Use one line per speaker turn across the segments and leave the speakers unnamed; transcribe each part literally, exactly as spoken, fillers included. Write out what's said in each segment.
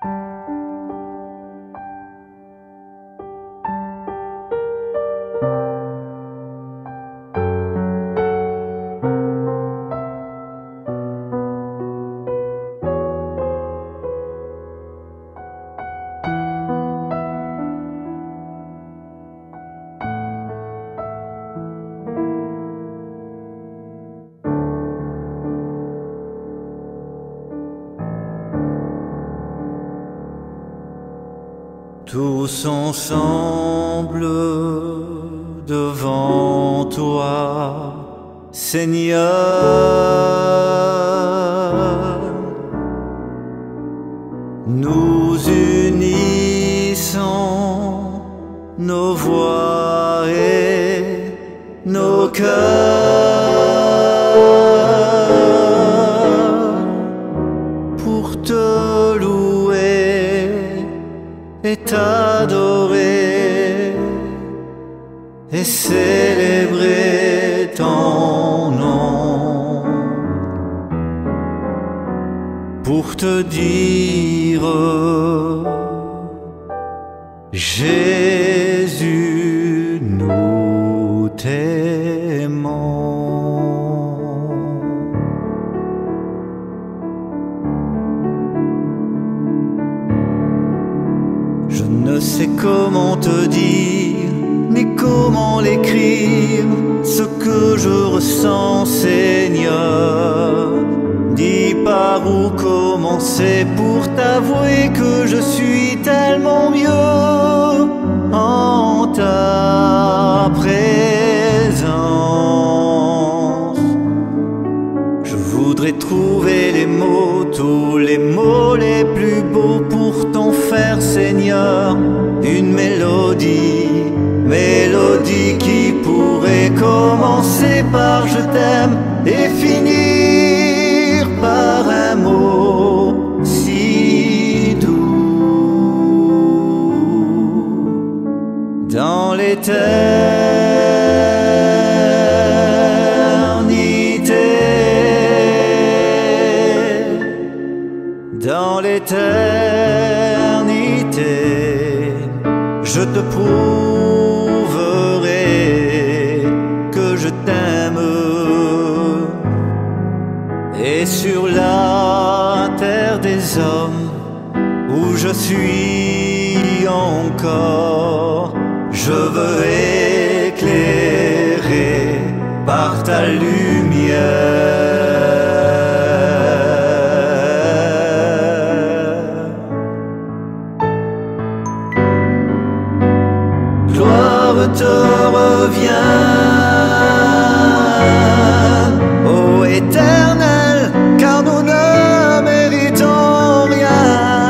Tous ensemble devant toi, Seigneur, nous unissons nos voix et nos cœurs pour te louer et t'adorer et célébrer ton nom, pour te dire Jésus, nous t'aimons. Je ne sais comment te dire, ni comment l'écrire, ce que je ressens, Seigneur. Dis par où commencer pour t'avouer que je suis tellement mieux en ta présence. Je voudrais trouver les mots, tous les mots les plus beaux pour t'en faire, Seigneur, une mélodie, mélodie qui pourrait commencer par je t'aime et finir par un mot si doux. Dans l'éternité, dans l'éternité, je te prouverai que je t'aime. Et sur la terre des hommes où je suis encore, je veux éclairer par ta lumière. Gloire te revient, ô Éternel, car nous ne méritons rien.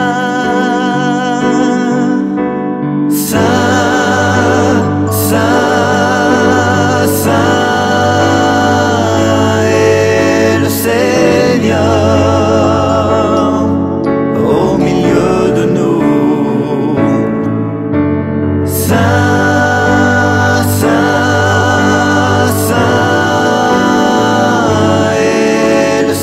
Saint, Saint, Saint est le Seigneur au milieu de nous. Saint, Saint, Saint est le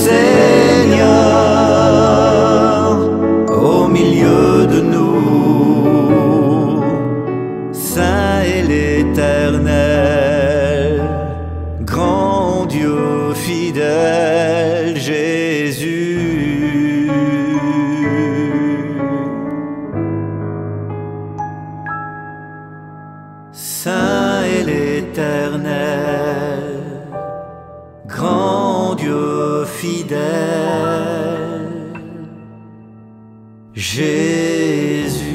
Seigneur au milieu de nous. Saint est l'Éternel, grand Dieu fidèle, Jésus. Saint est l'Éternel, grand Dieu fidèle, Jésus.